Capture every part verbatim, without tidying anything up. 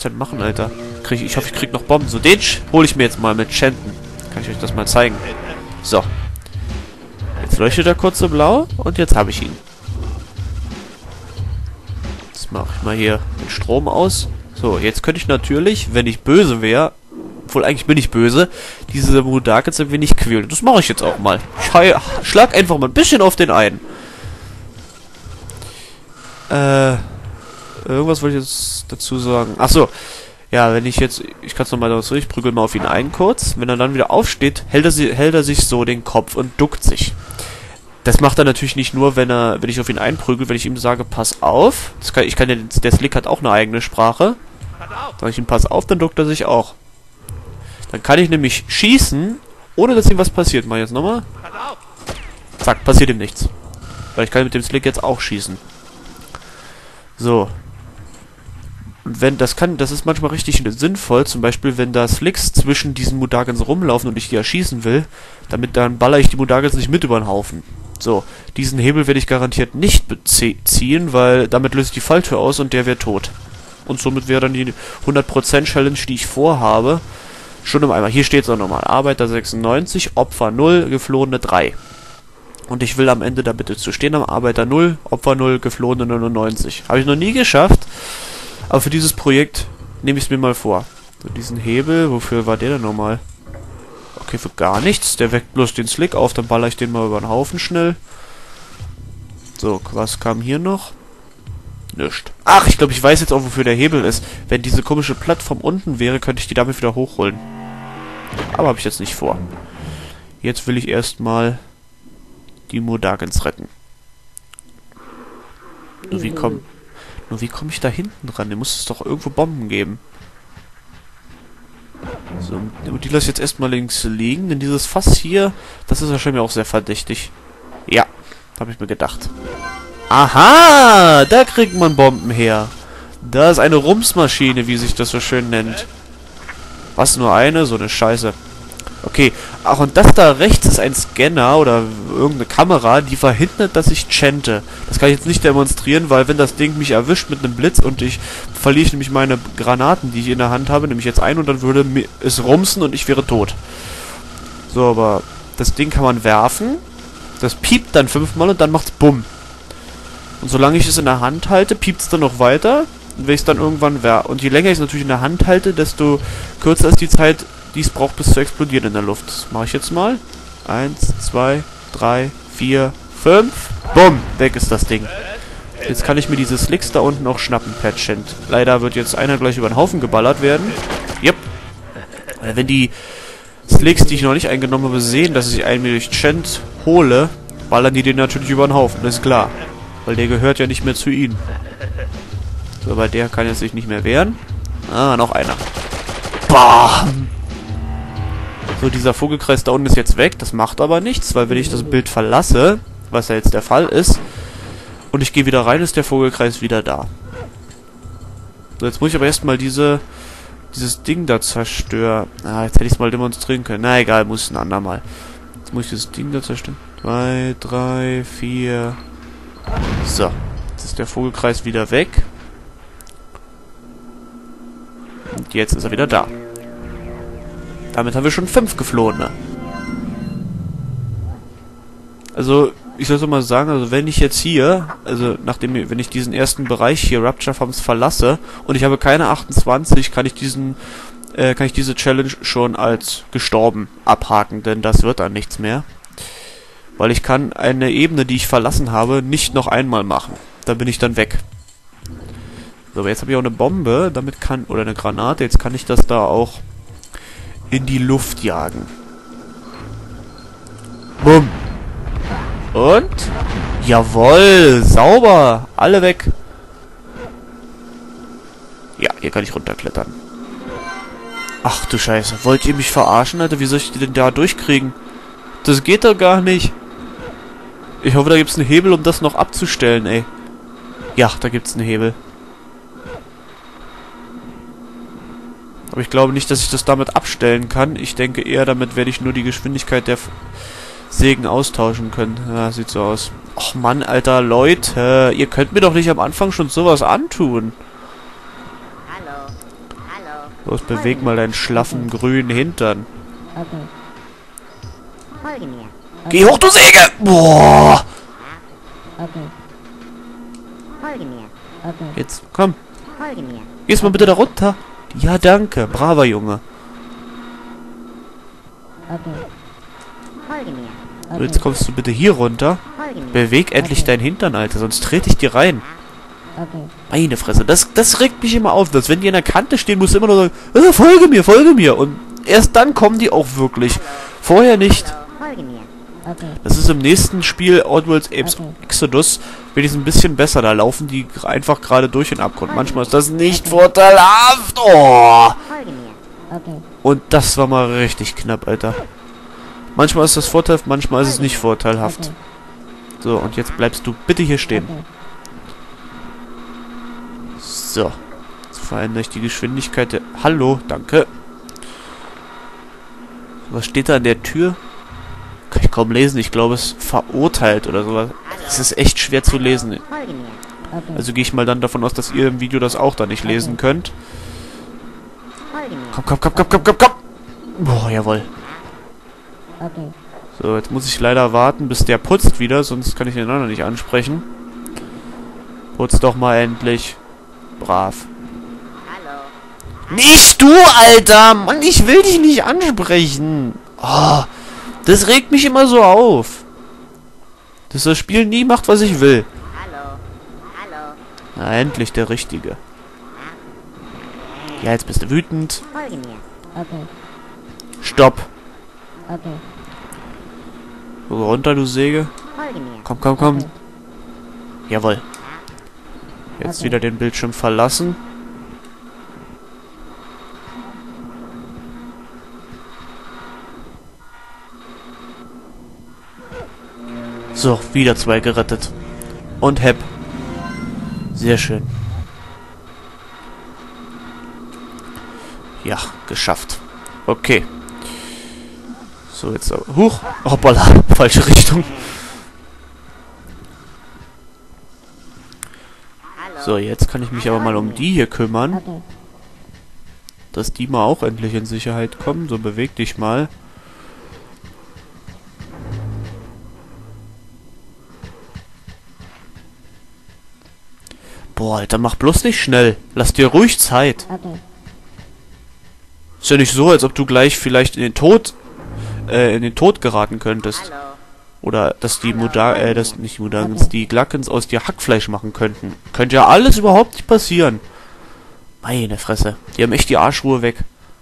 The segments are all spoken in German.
denn machen, Alter? Krieg ich, ich hoffe, ich krieg noch Bomben. So, den hole ich mir jetzt mal mit Chanten. Kann ich euch das mal zeigen. So. Jetzt leuchtet er kurz so blau und jetzt habe ich ihn. Jetzt mache ich mal hier den Strom aus. So, jetzt könnte ich natürlich, wenn ich böse wäre, obwohl eigentlich bin ich böse, diese Mudakets ein wenig quälen. Das mache ich jetzt auch mal. Ich schlag einfach mal ein bisschen auf den einen. Äh, irgendwas wollte ich jetzt dazu sagen. Achso. Ja, wenn ich jetzt, ich kann es nochmal so, ich prügel mal auf ihn ein kurz. Wenn er dann wieder aufsteht, hält er, sie, hält er sich so den Kopf und duckt sich. Das macht er natürlich nicht nur, wenn er, wenn ich auf ihn einprügel, wenn ich ihm sage, pass auf. Das kann, ich kann ja, der Slick hat auch eine eigene Sprache. Sag ich ihm, pass auf, dann duckt er sich auch. Dann kann ich nämlich schießen, ohne dass ihm was passiert. Mal jetzt nochmal. Zack, passiert ihm nichts. Weil ich kann mit dem Slick jetzt auch schießen. So. Und wenn, das kann, das ist manchmal richtig sinnvoll, zum Beispiel, wenn da Slicks zwischen diesen Mudakets rumlaufen und ich die erschießen will, damit dann baller ich die Mudakets nicht mit über den Haufen. So, diesen Hebel werde ich garantiert nicht beziehen, weil damit löse ich die Falltür aus und der wäre tot. Und somit wäre dann die hundert Prozent Challenge, die ich vorhabe, schon im Eimer. Hier steht es auch nochmal. Arbeiter sechsundneunzig, Opfer null, Geflohene drei. Und ich will am Ende da bitte zu stehen, am Arbeiter null, Opfer null, Geflohene neunundneunzig. Habe ich noch nie geschafft. Aber für dieses Projekt nehme ich es mir mal vor. So, diesen Hebel, wofür war der denn nochmal? Okay, für gar nichts. Der weckt bloß den Slick auf, dann baller ich den mal über den Haufen schnell. So, was kam hier noch? Nischt. Ach, ich glaube, ich weiß jetzt auch, wofür der Hebel ist. Wenn diese komische Plattform unten wäre, könnte ich die damit wieder hochholen. Aber habe ich jetzt nicht vor. Jetzt will ich erstmal die Mudakets retten. Nur wie komm... Nur wie komme ich da hinten ran? Der muss es doch irgendwo Bomben geben. So, und die lasse ich jetzt erstmal links liegen, denn dieses Fass hier, das ist wahrscheinlich auch sehr verdächtig. Ja, habe ich mir gedacht. Aha, da kriegt man Bomben her. Da ist eine Rumsmaschine, wie sich das so schön nennt. Was, nur eine? So eine Scheiße. Okay, ach, und das da rechts ist ein Scanner oder irgendeine Kamera, die verhindert, dass ich chante. Das kann ich jetzt nicht demonstrieren, weil wenn das Ding mich erwischt mit einem Blitz und ich verliere ich nämlich meine Granaten, die ich in der Hand habe, nämlich jetzt ein und dann würde es rumsen und ich wäre tot. So, aber das Ding kann man werfen, das piept dann fünfmal und dann macht's Bumm. Und solange ich es in der Hand halte, piept es dann noch weiter und wenn ich es dann irgendwann werfe. Und je länger ich es natürlich in der Hand halte, desto kürzer ist die Zeit, die es braucht, bis zu explodieren in der Luft. Das mache ich jetzt mal. Eins, zwei, drei, vier, fünf. Bumm, weg ist das Ding. Jetzt kann ich mir diese Slicks da unten auch schnappen per Chant. Leider wird jetzt einer gleich über den Haufen geballert werden. Yep. Wenn die Slicks, die ich noch nicht eingenommen habe, sehen, dass ich einen mir durch Chant hole, ballern die den natürlich über den Haufen. Das ist klar. Weil der gehört ja nicht mehr zu ihnen. So, aber der kann jetzt sich nicht mehr wehren. Ah, noch einer. Bam! So, dieser Vogelkreis da unten ist jetzt weg. Das macht aber nichts, weil wenn ich das Bild verlasse, was ja jetzt der Fall ist, und ich gehe wieder rein, ist der Vogelkreis wieder da. So, jetzt muss ich aber erstmal diese, dieses Ding da zerstören. Ah, jetzt hätte ich es mal demonstrieren können. Na egal, muss ein andermal. Jetzt muss ich dieses Ding da zerstören. Zwei, drei, vier. So, jetzt ist der Vogelkreis wieder weg. Und jetzt ist er wieder da. Damit haben wir schon fünf Geflohene. Also, ich soll so mal sagen, also wenn ich jetzt hier, also nachdem, wenn ich diesen ersten Bereich hier, Rapture Farms, verlasse und ich habe keine achtundzwanzig, kann ich diesen, äh, kann ich diese Challenge schon als gestorben abhaken, denn das wird dann nichts mehr. Weil ich kann eine Ebene, die ich verlassen habe, nicht noch einmal machen. Da bin ich dann weg. So, aber jetzt habe ich auch eine Bombe, damit kann, oder eine Granate, jetzt kann ich das da auch in die Luft jagen. Bumm. Und? Jawohl, sauber. Alle weg. Ja, hier kann ich runterklettern. Ach du Scheiße, wollt ihr mich verarschen, Alter? Wie soll ich die denn da durchkriegen? Das geht doch gar nicht. Ich hoffe, da gibt es einen Hebel, um das noch abzustellen, ey. Ja, da gibt es einen Hebel. Aber ich glaube nicht, dass ich das damit abstellen kann. Ich denke eher, damit werde ich nur die Geschwindigkeit der Sägen austauschen können. Ja, sieht so aus. Och Mann, Alter, Leute. Ihr könnt mir doch nicht am Anfang schon sowas antun. Hallo. Los, beweg mal deinen schlaffen grünen Hintern. Okay. Folge mir. Geh hoch, du Säge! Boah! Okay. Folge mir. Okay. Jetzt, komm. Folge mir. Gehst mal bitte da runter. Ja, danke. Braver Junge. Okay. Folge mir. So, jetzt kommst du bitte hier runter. Folge mir. Beweg endlich deinen Hintern, Alter, sonst trete ich dir rein. Okay. Meine Fresse, das, das regt mich immer auf, dass wenn die an der Kante stehen, musst du immer nur sagen, äh, folge mir, folge mir. Und erst dann kommen die auch wirklich. Vorher nicht. Folge mir. Okay. Das ist im nächsten Spiel Oddworld Exodus wenigstens ein bisschen besser. Da laufen die einfach gerade durch den Abgrund. Manchmal ist das nicht vorteilhaft. Oh! Folge mir. Okay. Und das war mal richtig knapp, Alter. Manchmal ist das vorteilhaft, manchmal ist es nicht vorteilhaft. Okay. So, und jetzt bleibst du bitte hier stehen. Okay. So. Jetzt verändere ich die Geschwindigkeit der... Hallo, danke. Was steht da an der Tür? Kann ich kaum lesen. Ich glaube, es ist verurteilt oder sowas. Es ist echt schwer zu lesen. Folge mir. Okay. Also gehe ich mal dann davon aus, dass ihr im Video das auch da nicht lesen könnt. Folge mir. Komm, komm, komm, komm, komm, komm, komm. Boah, jawohl. Okay. So, jetzt muss ich leider warten, bis der putzt wieder, sonst kann ich den anderen nicht ansprechen. Putz doch mal endlich. Brav. Hallo. Nicht du, Alter! Mann, ich will dich nicht ansprechen. Oh, das regt mich immer so auf. Dass das Spiel nie macht, was ich will. Hallo. Hallo. Na, endlich der Richtige. Ja, jetzt bist du wütend. Folge mir. Okay. Stopp. Okay. So, runter, du Säge. Folge mir. Komm, komm, komm. Okay. Jawohl. Jetzt Okay. wieder den Bildschirm verlassen. So, wieder zwei gerettet. Und Hep. Sehr schön. Ja, geschafft. Okay. So, jetzt... Huch! Hoppala, falsche Richtung. Hallo. So, jetzt kann ich mich aber mal um die hier kümmern. Okay. Dass die mal auch endlich in Sicherheit kommen. So, beweg dich mal. Boah, Alter, mach bloß nicht schnell. Lass dir ruhig Zeit. Okay. Ist ja nicht so, als ob du gleich vielleicht in den Tod, äh, in den Tod geraten könntest. Hallo. Oder dass die Muda, äh, das nicht Mudagans, die Glackens aus dir Hackfleisch machen könnten. Könnte ja alles überhaupt nicht passieren. Meine Fresse. Die haben echt die Arschruhe weg.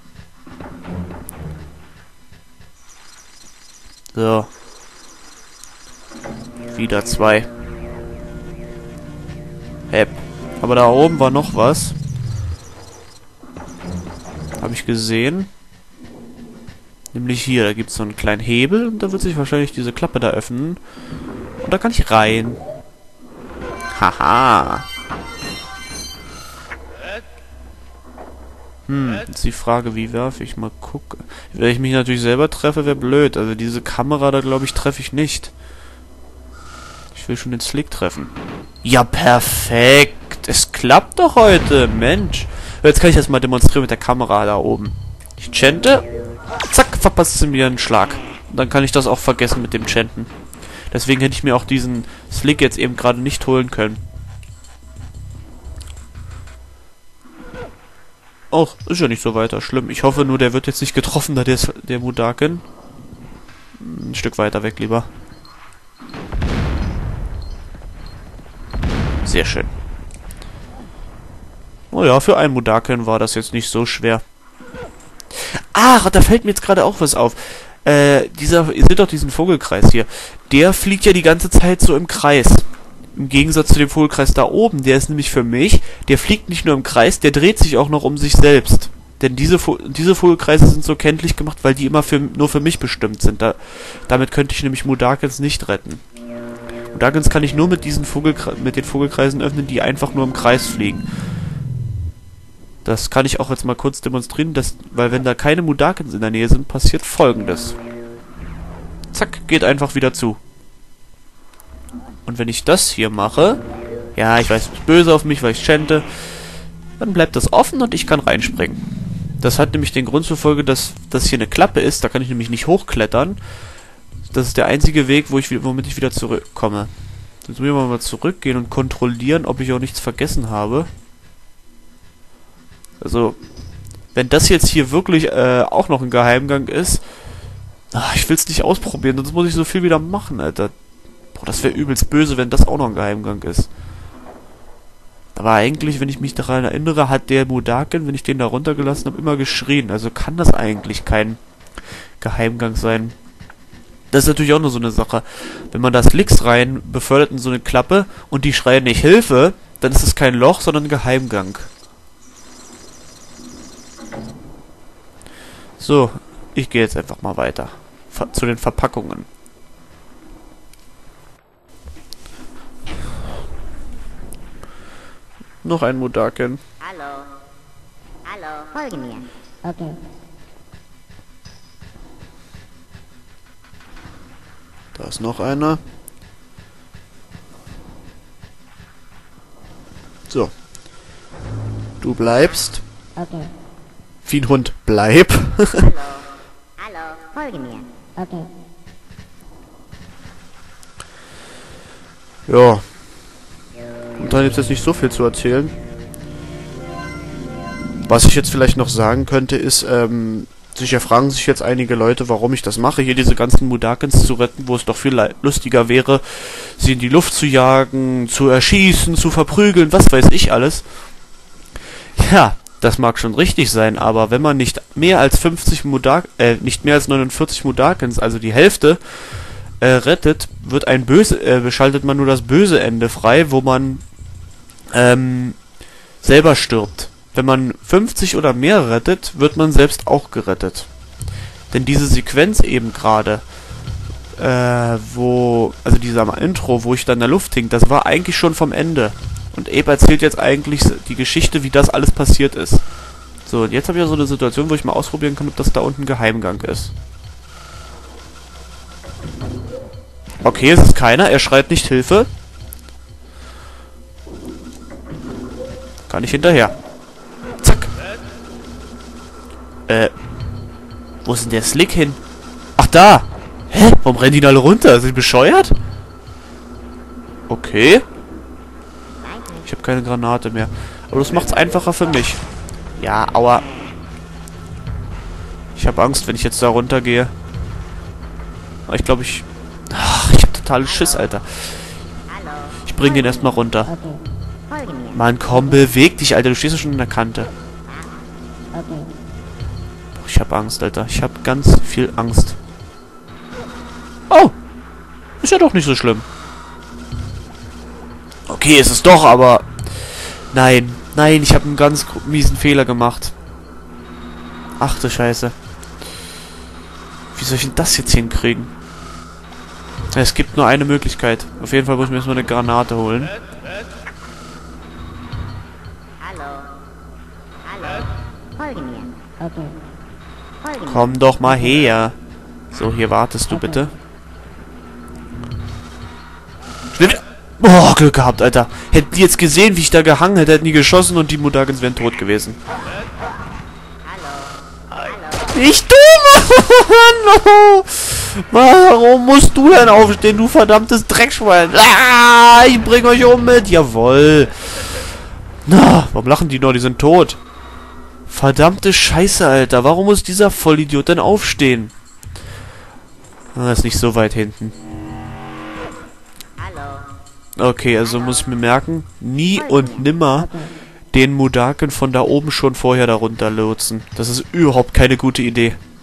So. Wieder zwei. Hep. Aber da oben war noch was. Habe ich gesehen. Nämlich hier, da gibt es so einen kleinen Hebel und da wird sich wahrscheinlich diese Klappe da öffnen. Und da kann ich rein. Haha. Hm, jetzt die Frage, wie werfe ich mal gucken. Wenn ich mich natürlich selber treffe, wäre blöd. Also diese Kamera da, glaube ich, treffe ich nicht. Ich will schon den Slick treffen. Ja, perfekt. Es klappt doch heute, Mensch. Jetzt kann ich das mal demonstrieren mit der Kamera da oben. Ich chante. Zack, verpasst sie mir einen Schlag. Und dann kann ich das auch vergessen mit dem Chanten. Deswegen hätte ich mir auch diesen Slick jetzt eben gerade nicht holen können. Oh, ist ja nicht so weiter schlimm. Ich hoffe nur, der wird jetzt nicht getroffen, da der, der Mudaken. Ein Stück weiter weg lieber. Sehr schön. Oh ja, für einen Mudaken war das jetzt nicht so schwer. Ach, da fällt mir jetzt gerade auch was auf. Äh, dieser, ihr seht doch diesen Vogelkreis hier. Der fliegt ja die ganze Zeit so im Kreis. Im Gegensatz zu dem Vogelkreis da oben, der ist nämlich für mich, der fliegt nicht nur im Kreis, der dreht sich auch noch um sich selbst. Denn diese, Vo diese Vogelkreise sind so kenntlich gemacht, weil die immer für, nur für mich bestimmt sind. Da, damit könnte ich nämlich Mudakens nicht retten. Mudakens kann ich nur mit diesen Vogelkre mit den Vogelkreisen öffnen, die einfach nur im Kreis fliegen. Das kann ich auch jetzt mal kurz demonstrieren, dass, weil wenn da keine Mudakens in der Nähe sind, passiert Folgendes. Zack, geht einfach wieder zu. Und wenn ich das hier mache, ja, ich weiß, du bist böse auf mich, weil ich chante, dann bleibt das offen und ich kann reinspringen. Das hat nämlich den Grund zur Folge, dass das hier eine Klappe ist. Da kann ich nämlich nicht hochklettern. Das ist der einzige Weg, wo ich, womit ich wieder zurückkomme. Jetzt müssen wir mal zurückgehen und kontrollieren, ob ich auch nichts vergessen habe. Also, wenn das jetzt hier wirklich äh, auch noch ein Geheimgang ist... Ach, ich will es nicht ausprobieren, sonst muss ich so viel wieder machen, Alter. Boah, das wäre übelst böse, wenn das auch noch ein Geheimgang ist. Aber eigentlich, wenn ich mich daran erinnere, hat der Mudakin, wenn ich den da runtergelassen habe, immer geschrien. Also kann das eigentlich kein Geheimgang sein. Das ist natürlich auch nur so eine Sache. Wenn man das links rein befördert in so eine Klappe und die schreien nicht Hilfe, dann ist es kein Loch, sondern ein Geheimgang. So, ich gehe jetzt einfach mal weiter. Ver- zu den Verpackungen. Noch ein Mudakin. Hallo. Hallo. Folge mir. Okay. Da ist noch einer. So. Du bleibst. Okay. Wie ein Hund. Bleib. Hallo. Hallo. Folge mir. Okay. Ja. Und dann gibt es jetzt nicht so viel zu erzählen. Was ich jetzt vielleicht noch sagen könnte, ist, ähm, sicher fragen sich jetzt einige Leute, warum ich das mache, hier diese ganzen Mudakins zu retten, wo es doch viel lustiger wäre, sie in die Luft zu jagen, zu erschießen, zu verprügeln, was weiß ich alles. Ja, das mag schon richtig sein, aber wenn man nicht mehr als fünfzig Mudak, äh, nicht mehr als neunundvierzig Mudakins, also die Hälfte, äh, rettet, wird ein böse, äh, beschaltet man nur das böse Ende frei, wo man, ähm, selber stirbt. Wenn man fünfzig oder mehr rettet, wird man selbst auch gerettet. Denn diese Sequenz eben gerade, äh, wo, also dieser Intro, wo ich da in der Luft hing, das war eigentlich schon vom Ende. Und Abe erzählt jetzt eigentlich die Geschichte, wie das alles passiert ist. So, und jetzt habe ich ja so eine Situation, wo ich mal ausprobieren kann, ob das da unten ein Geheimgang ist. Okay, es ist keiner, er schreit nicht Hilfe. Kann ich hinterher. Zack. Äh, wo ist denn der Slick hin? Ach, da! Hä? Warum rennen die denn alle runter? Sind die bescheuert? Okay. Ich habe keine Granate mehr. Aber das macht's einfacher für mich. Ja, aua. Ich habe Angst, wenn ich jetzt da runtergehe. Aber ich glaube, ich... Ach, ich habe totalen Schiss, Alter. Ich bring den erstmal runter. Okay. Folge mir. Mann, komm, beweg dich, Alter. Du stehst ja schon in der Kante. Okay. Boah, ich habe Angst, Alter. Ich habe ganz viel Angst. Oh! Ist ja doch nicht so schlimm. Okay, ist es doch, aber... Nein, nein, ich habe einen ganz miesen Fehler gemacht. Ach du Scheiße. Wie soll ich denn das jetzt hinkriegen? Es gibt nur eine Möglichkeit. Auf jeden Fall muss ich mir erstmal eine Granate holen. Hallo. Hallo. Folge mir. Okay. Folge mir. Komm doch mal her. So, hier wartest du bitte. Schnell wieder. Boah, Glück gehabt, Alter. Hätten die jetzt gesehen, wie ich da gehangen hätte, hätten die geschossen und die Mudakins wären tot gewesen. Ich dumme! Warum musst du denn aufstehen, du verdammtes Dreckschwein? Ah, ich bring euch um mit. Jawoll. Na, warum lachen die noch? Die sind tot. Verdammte Scheiße, Alter. Warum muss dieser Vollidiot denn aufstehen? Ah, ist nicht so weit hinten. Hallo. Okay, also muss ich mir merken, nie und nimmer den Mudakin von da oben schon vorher darunter lotsen. Das ist überhaupt keine gute Idee.